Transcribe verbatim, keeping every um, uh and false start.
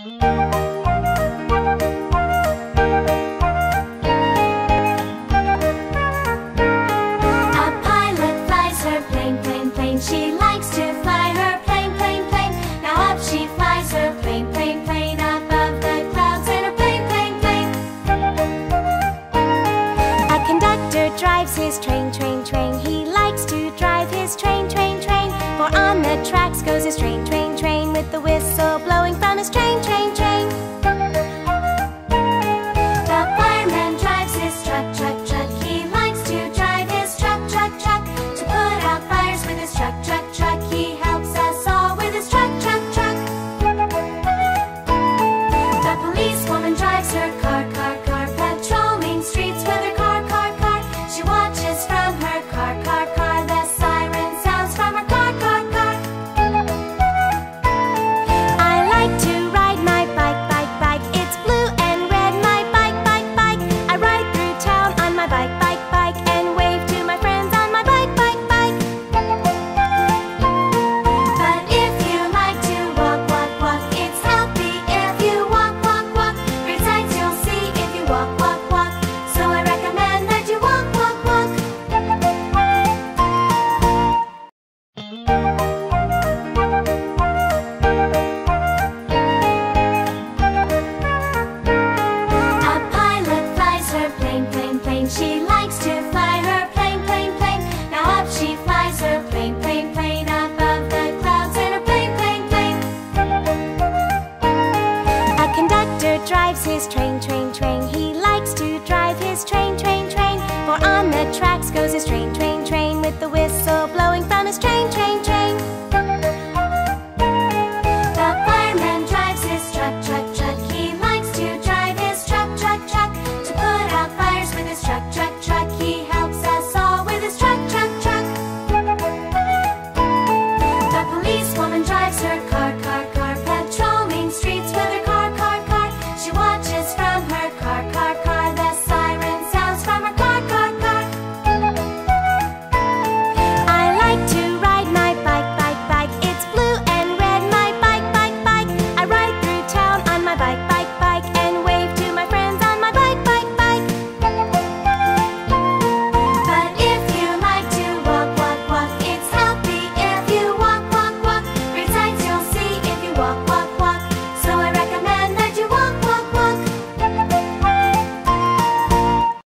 She likes to fly her plane, plane, plane. Now up she flies her plane, plane, plane. Above the clouds in her plane, plane, plane. A conductor drives his train, train, train. He likes to drive his train, train, train. For on the tracks goes his train, train, train. With the whistle blowing from his train, train, train. The fireman drives his truck, truck, truck. He likes to drive his truck, truck, truck. To put out fires with his truck, truck, truck. He helps us all with his truck, truck, truck. The policewoman drives her car, car, car. Patrolling streets with her car, car, car. She watches from her car, car, car. The siren sounds from her car, car, car. I like to ride my bike, bike, bike. It's blue and red, my bike, bike, bike. I ride through town on my bike, bike, bike. And wave to my friends on my bike, bike, bike. But if you like to walk, walk, walk, it's healthy if you walk, walk, walk. Great sights you'll see if you walk, walk, walk. So I recommend that you walk, walk, walk. A pilot flies her plane, plane, plane. She likes to fly her plane, plane, plane. Now up she flies her plane, plane, plane. Above the clouds in her plane, plane, plane. A conductor drives his train, train, train. He likes to drive his train, train, train. For on the tracks goes his train, train, train. With the whistle blowing from his train, train, train.